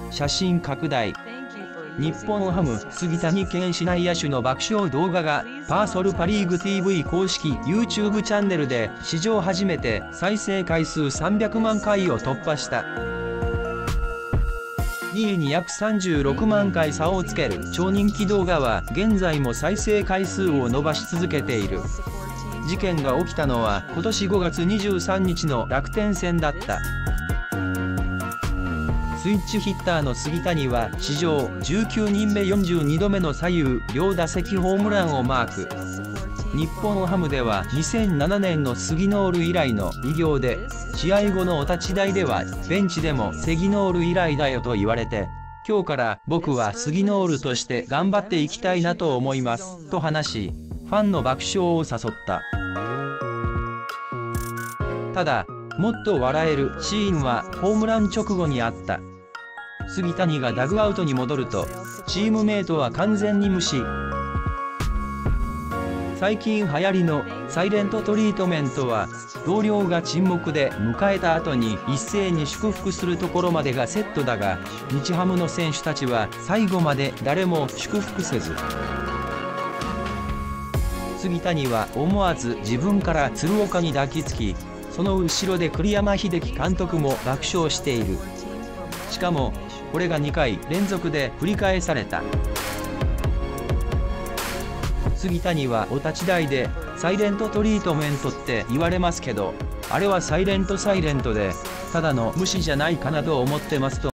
写真拡大。日本ハム杉谷拳士内野手の爆笑動画がパーソルパリーグ TV 公式 YouTube チャンネルで史上初めて再生回数300万回を突破した。2位に約36万回差をつける超人気動画は現在も再生回数を伸ばし続けている。事件が起きたのは今年5月23日の楽天戦だった。スイッチヒッターの杉谷は史上19人目42度目の左右両打席ホームランをマーク。日本ハムでは2007年の杉ノール以来の偉業で、試合後のお立ち台ではベンチでも杉ノール以来だよと言われて、今日から僕は杉ノールとして頑張っていきたいなと思いますと話し、ファンの爆笑を誘った。ただ、もっと笑えるシーンはホームラン直後にあった。杉谷がダグアウトに戻ると、チームメイトは完全に無視。最近流行りのサイレントトリートメントは、同僚が沈黙で迎えた後に一斉に祝福するところまでがセットだが、日ハムの選手たちは最後まで誰も祝福せず。杉谷は思わず自分から鶴岡に抱きつき、その後ろで栗山英樹監督も爆笑している。しかも、これが2回連続で繰り返された。杉谷はお立ち台でサイレントトリートメントって言われますけど、あれはサイレントで、ただの無視じゃないかなと思ってますと。